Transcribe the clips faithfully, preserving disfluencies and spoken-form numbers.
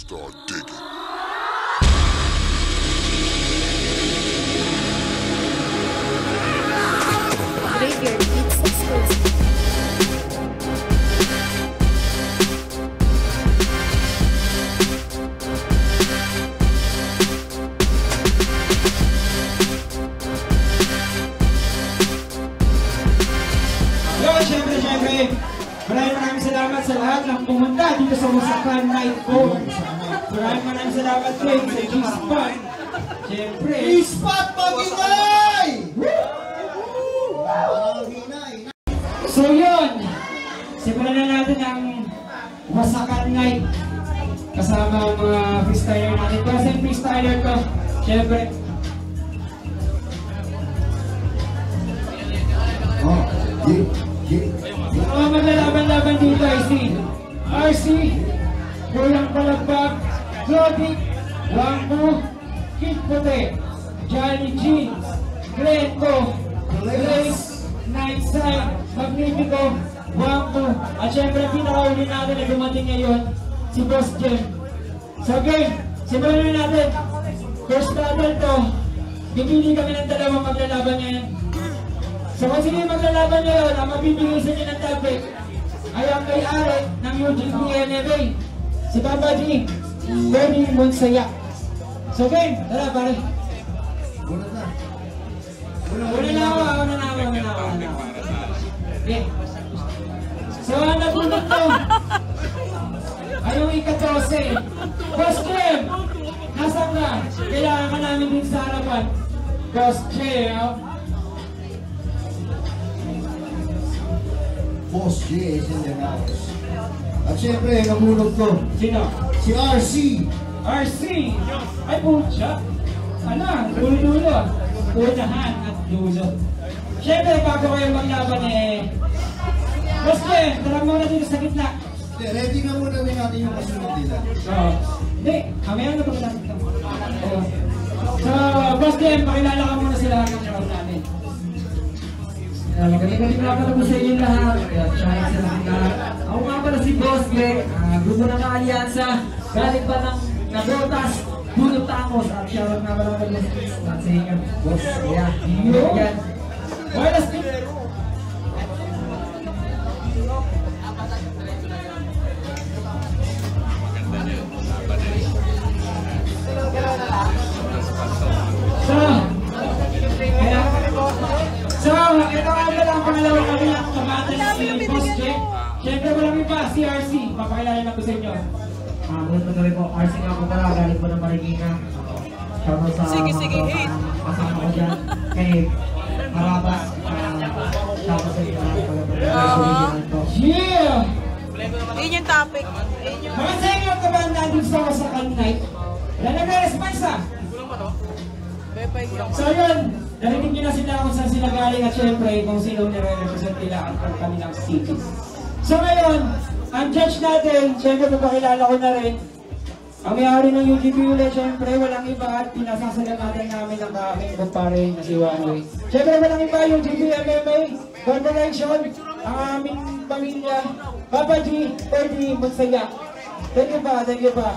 start digging. Graveyard Beats exclusive. Yo, syempre, syempre, maraming maraming salamat sa lahat ng pumunta dito sa Wasakan Night Four. Maraming maraming salamat din sa G-Spot. Syempre, G-Spot mag-ingay! so yun, simulan na natin ang Wasakan Night kasama ang mga freestyler natin. Kasi yung freestyler ko, syempre, Oh, yeah, yeah. ang mga maglalaban-laban dito ay si R C, Kulang Palagbag, Glodic, Wangbo, Kid Puti, Johnny Jeans, Glenco, Grace, Nightside, Magnifico, Wangbo, at syempre pinakauli natin na dumating ngayon, si Boss Jem. So game, simulan na natin. First battle to, bibili kami ng dalawang maglalaban ngayon. So kung sino yung maglalaban ngayon, ang mabibigay sa inyo ng topic ay ang may-ari ng U G B N M A, si Papa G, Bernie Monsaya. So game, tara pare. Una na. Una na ako, una na ako, una na ako. una na ako. Okay. So ang nabunod to, ay yung ikatose. Boss Jem, nasaan ka? Kailangan ka namin din sa harapan. Boss Jem. Boss J is in the house. At syempre, namunog ko. Sino? Si R C. R C! Ay, pucha! Ano? Dulo-dulo. Unahan at dulo. Siyempre, bago kayo maglaban eh... Boss Jem, tara muna dito sa gitna. Okay, ready na muna rin natin yung kasunod nila. So, hindi. Kamaya na pag natin ito. Oo. So, Boss Jem, pakilala ka muna sila ng crowd natin. Uh, Magaling-galing nga pala po sa inyo lahat. Kaya try sa lahat lahat. Ako nga pala si Boss Greg, uh, grupo ng Alyansa. Galing pa ng Nagotas, Dulo Tangos. At shoutout nga pala pala sa inyo, Boss. Kaya, yan. Buenas din. So, kaya, So, ito nga pala ang pangalawang kami ang kabatang si Boss Jem. Siyempre walang iba, si R C. Papakilala na ko sa inyo. Uh, Muna pa kami po, R C nga po pala, galing po ng Marikina. Shoutout sa Sige, mga sige, hit. kasama ko dyan. Kay Marabas. Uh, shoutout sa inyo lahat pala po. Original po. Yeah! Yun yung topic. Yun yung... Mga sa inyo kabanda dun sa Wasakan Night. Wala nagre-response ah. So yun, narinig nyo na sila kung saan sila galing at syempre kung sino nire-represent nila ang kanilang cities. So ngayon, ang judge natin, syempre papakilala ko na rin, ang may-ari ng U G B ulit, syempre walang iba at pinasasalamatan namin ang aming kumpare na si One-Way. Syempre walang iba yung U G B M M A, Corporation, ang aming pamilya, Papa G, Bernie Monsaya. Thank you pa, thank you pa.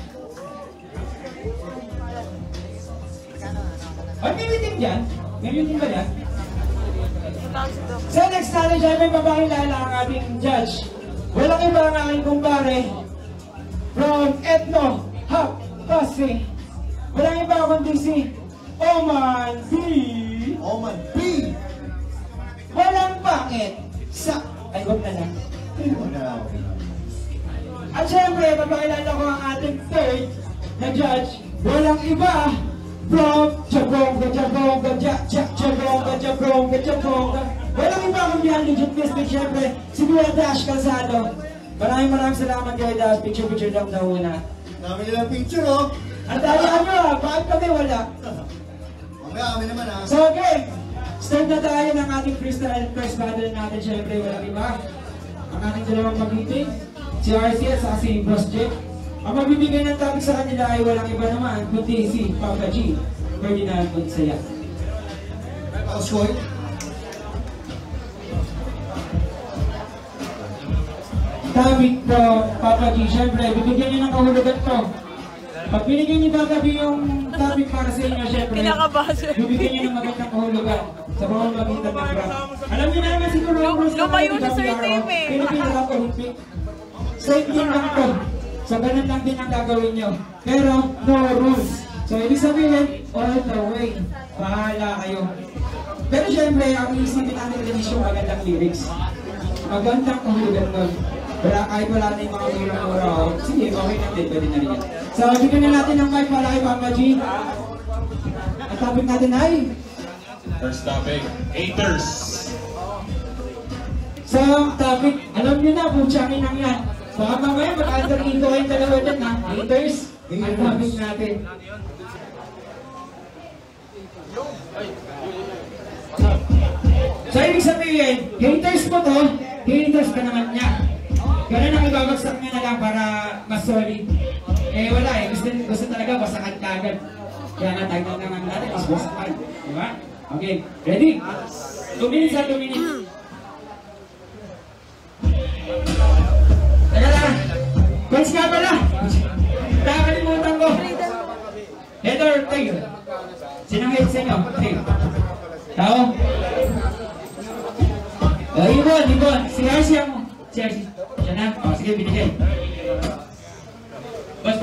Ay, may meeting dyan? May meeting ba yan? So next natin siya, may papakilala ang ating judge. Walang iba ang aking kumpare from Ethno, Hap, Pasig. Walang iba kundi si Oman B. Oman B. Walang bakit sa... Ay, huwag na lang. Una. At syempre, papakilala ko ang ating third na judge. Walang iba from Jabonga, Jabonga, Ja, Ja, Jabonga, Jabonga, Jabonga. Walang iba kundi ang legit business, syempre, si Kuya Dash Calzado. Maraming maraming salamat kay Dash. Picture-picture lang daw una. Dami nilang picture, oh. Ang dali nyo ah, bakit kami wala? Mamaya kami naman, ah. So okay, start na tayo ng ating freestyle first battle natin, syempre walang iba. Ang ating dalawang mag-meeting, si R C at si Boss Jem. Ang magbibigay ng topic sa kanila ay walang iba naman, kundi si Papa G, Ferdinand Monsaya. Auskoy. topic po, Papa G, syempre, bibigyan niyo ng kahulugan to. Pag binigyan niyo Papa G yung topic para sa inyo, syempre, Pinakabasa. bibigyan niyo ng magandang kahulugan sa bawat magitan ng brand. Alam niyo na naman siguro ang rules Lumayo ng na Sir Tim eh. Philippine Rock Olympic. Same din lang to. So, ganun lang din ang gagawin niyo. Pero, no rules. So, ibig sabihin, all the way. Bahala kayo. Pero syempre, ang isipin natin din is yung magandang lyrics. Magandang kahulugan nun. Wala, kahit wala na yung mga mura-mura, oh. Sige, okay na din, pwede na rin yan. So, bigyan na natin ng mic para kay Papa G. Ang topic natin ay... First topic, haters. So, ang topic, alam nyo na, putsakin lang yan. Baka mamaya mag-alter ego kayong dalawa dyan, ha? Haters, ang topic natin. So, ibig sabihin, haters mo to, haters ka naman niya. Ganun ang ibabagsak niya na lang para mas solid. Eh, wala eh. Gusto, gusto talaga basakan ka agad. Kaya nga, tag na naman natin is basakan. Diba? Okay, ready? two minutes ha, two minutes. Teka lang. Pwens nga pala. Nakakalimutan ko. Heather, tayo. Sinang head sa inyo? Tayo. Tao? Uh, Ibon, Ibon. Si Hershey mo. Si Hershey. Siya na. O, sige, binigay. Bas.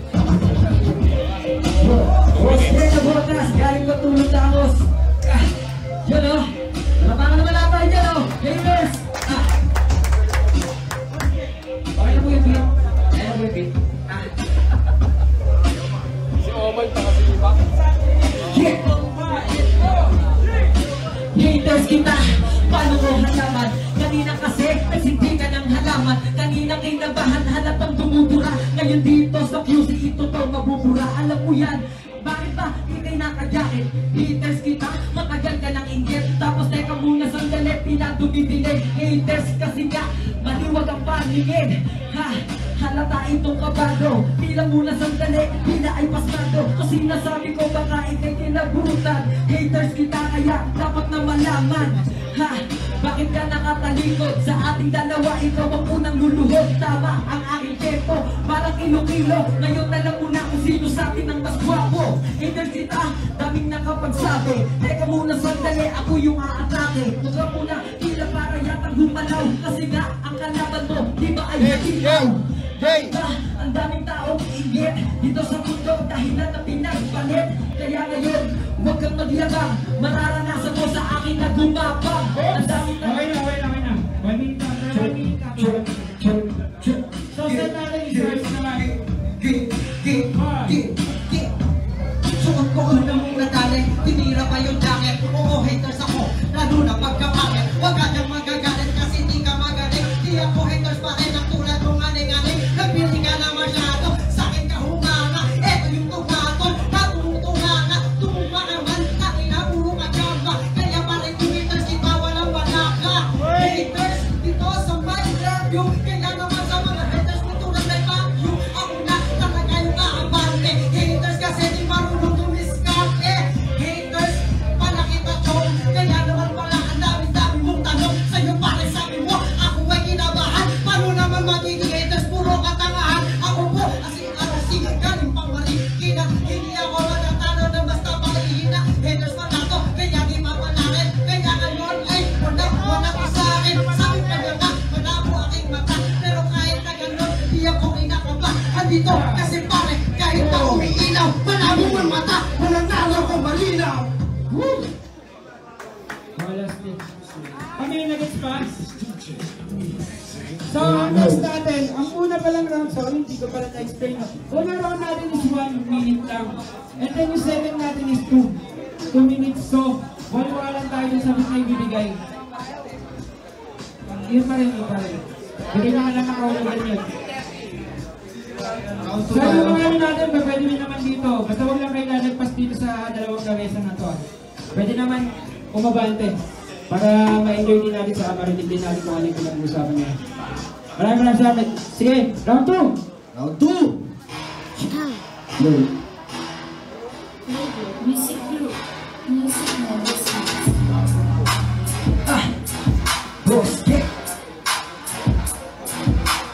Boss Greg na Botas, galing ko tulog na boss. Ah, yun o. Lapangan naman natin dyan o. Gamers. Ah. Okay na po yung beat. Okay na po yung beat. Ah. Si Oman pa kasi iba. Yeah. Haters kita, paano ko halaman? Kanina kasi, nagsindi ka ng halaman. Kanina kinabahan, halatang dumudura. Ngayon dito sa Q C, ito to mabubura. Alam mo yan, bakit ba hindi naka-jacket? Haters kita, makagal ka ng inggit. Tapos teka muna sandali, pinadumidilig. Haters kasi nga, maliwag ang paningin. Ha, halata itong kabado. Pila muna sandali, pila ay pasado. Kasi nasabi ko baka ikay kinabutan. Haters kita kaya dapat na malaman. Ha, bakit ka nakatalikod? Sa ating dalawa, ikaw ang unang luluhod. Tama ang aking tempo, parang kilo-kilo. Ngayon alam mo na kung sino sa atin ang mas gwapo. Haters kita, daming nakapagsabi. Teka muna sandali, ako yung aatake. Huwag ka muna, tila para yatang humalaw. Kasi nga, ang kalaban mo, di ba ay ikaw? Diba, ang daming taong inggit dito sa mundo dahil na pinagpalit. Kaya ngayon, huwag kang maglabang. Mararanasan mo sa akin na gumapang. Ang daming taong... Okay na, okay na, okay na. One minute na, one minute na. So, set natin yung search naman. Suot ko una muna dali, tinira pa yung jacket. Oo, haters ako, lalo na pagkapangit. Huwag ka nang magagalit kasi di ka magaling. Di ako haters pa rin ang tulad mong aning-aning. Nagbili ka na masyado, sa'kin ka humanga. Eto yung tumaton, natutunganga. Tumumpa naman, kakina, puro ka jamba. Kaya pa rin yung haters kita, walang wala ka. Haters, dito sa my interview. Kaya naman sa mga haters, may tulad may vacuum. Ako na talaga yung kaabante. Haters kasi di marunong tumiskarte. Haters, palakita chong. Kaya naman pala ang dami-dami mong tanong. Sa'yo pare sabi mo, ako ay kinabahan. Paano naman magiging haters, puro katangahan. Ako po, asi-arasi, galing pang marikina. Hindi ako matatalo na basta pakihina. Haters pa na to, kaya di mapanakin. Kaya ngayon ay wala, wala ko sa'kin. Sabi pa niya nga, malabo aking mata. Pero kahit na gano'n, di ako inakaba. Andito, kasi pare, kahit na umiilaw, malabo ang mata. Walang talo ko malinaw. Woo! Wala stick. Kami yung nag-gets pa? So, ang next natin, ang una palang round, sorry, hindi ko pala na-explain. Unang round natin is one minute lang. And then yung second natin is two. Two minutes. So, wala-wala tayo dun sa mas na ibibigay. Yun pa rin, yun pa rin. Bigyan na lang ako ulit yun. So, yung mga ano natin, pwede rin naman dito. Basta huwag lang kayo lalagpas dito sa dalawang gawesa na to. Pwede naman umabante para ma-enjoy din natin sa marinig din natin kung ano yung pinag-usapan niya. Maraming maraming salamat. Sige, round two! Round two! Go! Music group. Music medicine. Ah! Boss, get!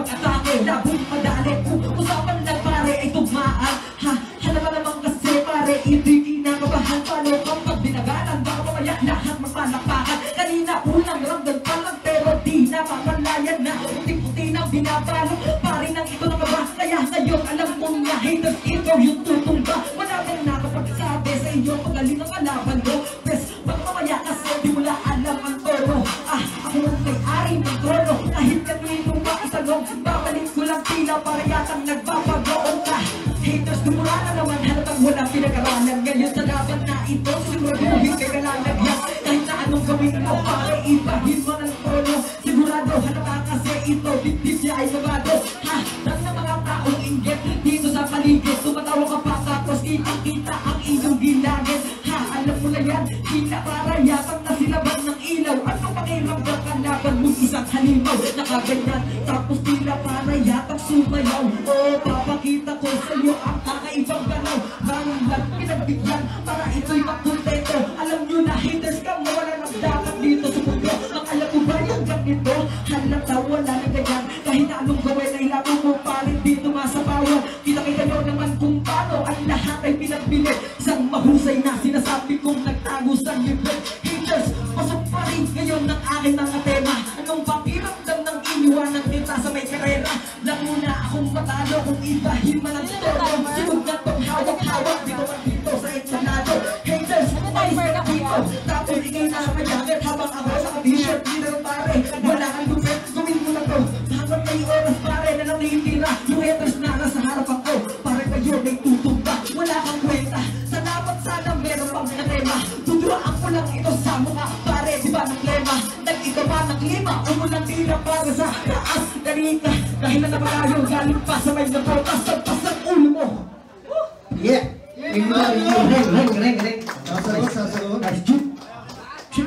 mag-atake, labong madali. Kung usapan lang pare ay tugmaan. Ha, halama naman kasi pare, hindi kinakabahan. Paano kapag binagalan, baka mamaya lahat magpalakpakan. Kanina unang ramdam pa lang pero di na papalayan na. Puti-puti na binabalo, pare nang ito na ba? Kaya ngayon alam mo na haters, ikaw yung tutumba. Wala kang nakapagsabi sa inyo, magaling ang kalaban mo. Bes, baka mamaya kasi di wala alam ang tono. Ah, ako ang may-ari ng trono. Kahit kanino ba itanong, babalik ko lang tila para yatang nagpapagoong ka. Haters, dumura na naman, halatang walang pinag-aralan. Ngayon sa laban na ito, siguraduhin kay kalalagyan. Kahit na anong gawin mo, pare ibahin mo ng trono. Sigurado, halata kasi ito, dip-dip niya ay sabado. Ha, lang na mga taong inggit dito sa paligid. Tumatawa ka pa tapos kitang-kita ang iyong ginagin. Ha, alam mo na yan, kita para yatang nasilaban ng ilaw. Ano pakiramdam ka laban mo isang halimaw? Nakaganyan, tapos tila para yatang sumayaw. Oo, papakita ko sa iyo ang kakaibang galaw. Parang lang pinagbigyan para ito'y makontento. Alam nyo na haters ka, mawala ng dapat dito sa mundo. Ang alam mo ba yung ganito? Halata wala na ganyan. Kahit na anong gawin ay labo mo pa rin dito masapawan. Kita-kita nyo naman kung paano ang lahat ay pinagbilit. Isang mahusay na sinasabi kong nagtago sa libret. Haters, pasok pa rin ngayon ng aking mga tema. Anong pakiramdam ng iniwanan kita sa may karera? Lang muna akong matalo kung ibahin man ang toro. Sinug na tong hawak-hawak dito man dito sa eksanado. Haters, umalis na dito. Tapos ikay na kanyagit habang ako sa t-shirt. Dito pare, wala kang lupit. Gawin mo na to. Habang may oras pare na lang nahintira. Yung haters na nasa harapan ko. Pare kayo may tutumba. Wala kang kwenta. Salamat sana meron pang katema. Tuduaan ko lang ito sa mukha. Pare, di ba ng lema? Nag-ito ba ng lima? Umulang tira para sa taas. Ganita, dahil na napalayo. Galing pa sa may napotas. Sagpas ang ulo mo. Yeah! Ring, ring, ring, ring, ring. Sasagot, sasagot. Nice shoot. Shoot.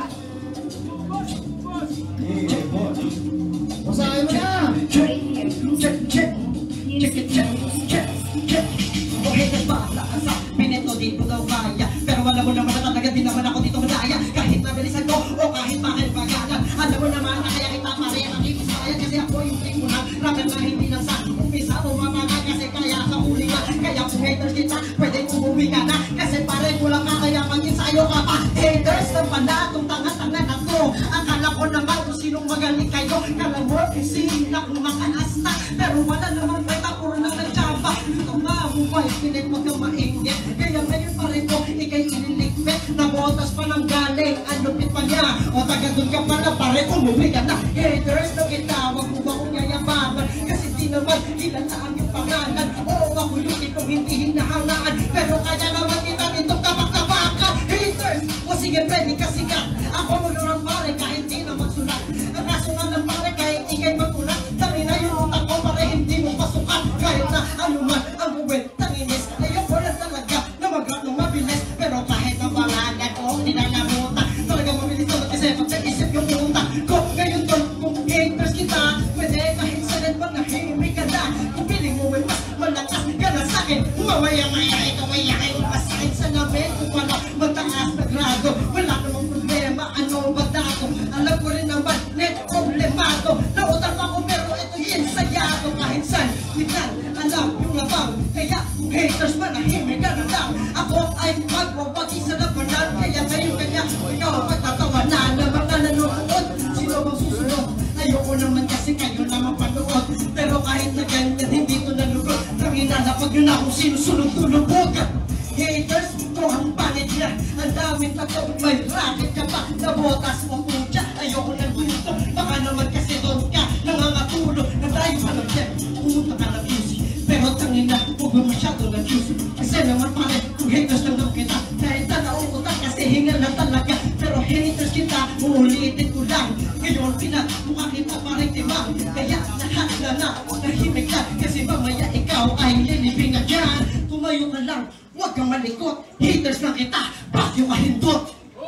Yeah, boss. Basahin mo na! Check, check, check. Check it, check, check, check. Okay, nagpala ka sa pinito dito daw kaya. Pero alam mo naman na talaga din naman ako dito madaya. Kahit nabilisan ko o kahit bakit bagalan. Alam mo naman na kaya kita pare ang ikisayan. Kasi ako yung timunan. Ramen na hindi lang sa umpisa o mamaga. Kasi kaya sa huli nga. Kaya kung haters kita, pwede umuwi ka na. Kasi pare kulang ka kaya mag-insayo ka pa. Haters ng panatong tanga-tanga na to. Akala ko naman kung sinong magaling kayo. Kala mo kasi na kung makaas na. Pero wala naman may tapuro na nagtsaba. Ito nga mubay, pilit mo kang maingit. Kaya ngayon pare ko, ikay iniligpit. Nabotas pa ng galing, ang lupit pa niya. O taga doon ka pala pare, umuwi ka na. Haters na kita, wag mo ba kong yayabangan. Kasi di naman kilala ang iyong pangalan. Oo, ako yung itong hindi hinahangaan. Pero kaya naman kita nitong kabak-kabakan. Haters, o sige pwede kasi ka. Ako mo naman pare, kahit di na magsulat. Ang kaso nga ng pare, kahit ikay magkulat. Tangi na yung utak ko pare, hindi mo pasukan. Kahit na ano man ang uwin, tanginis. Ayoko na talaga na mag-rap ng mabilis. Pero kahit ang pangalan ko, hindi na namutan. Talaga mabilis na mag-isip at nag-isip yung utak ko. Ngayon doon, kung haters kita, pwede kahit sanan bang nahimik ka na. Kung piling mo may mas malakas ka na sa'kin. Mamaya-maya ito may yakin. Masakit sa namin kung wala mataas na grado. Wala namang problema, ano ba dato? Alam ko rin naman, net problemado. Nautak ako pero ito yung sayado. Kahit saan, minsan, alam yung labang. Kaya kung haters manahimik ka na lang. Ako ay magwawagi sa labanan. Kaya ngayon kanya, ikaw ang pagtatawanan na mga nanonood. Sino bang susunod? Ayoko naman kasi kayo naman panood. Pero kahit na ganyan, hindi ko nalugod. Nanginalapag yun akong sinusunod-tulog. Haters, ito ang panit niya. Ang daming tato, may racket ka pa. Nabotas mo putya, ayoko na gusto. Baka naman kasi doon ka, nangangatulog. Naglayo ka ng jet, pumunta ka ng music. Pero tangin na, huwag mo masyado ng juice. Kasi naman pare, kung haters lang daw kita. Kahit na nauutak kasi hingal na talaga. Pero haters kita, uulitin ko lang. Ngayon pinat, mukha kita parang timang. Kaya lahat na na, nahimik ka. Kasi mamaya ikaw ay lilibing na dyan. Tumayo ka lang, huwag kang malikot. Haters lang kita, bakyo ka hindot.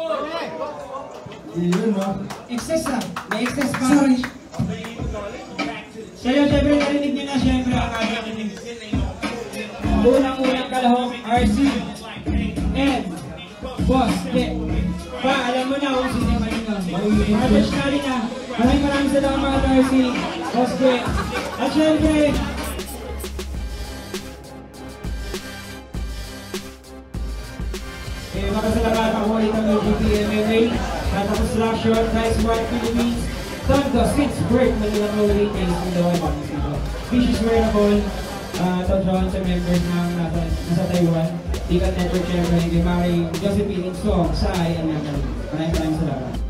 Yun, no? Excess ah. May excess pa. Sorry. So yun, syempre narinig niyo na syempre ang ating unang-unang kalahong R C and Boss Vic. Pa, alam mo na kung sino kanina. Mahabas na rin na. Maraming maraming salamat R C, Boss Vic. At syempre, eh, makasalamatan ko ulit ang L G B M M A, Tata Construction, Nice One Philippines, Tondo, Six Break, Manila Rolling, and Sundawan, Pangisigo. Vicious Wearable, uh, Tojon sa members ng nasa, nasa Taiwan, Tikat Network, syempre, kay Mari Josephine Song, Sai, and Nagano. Maraming maraming salamat.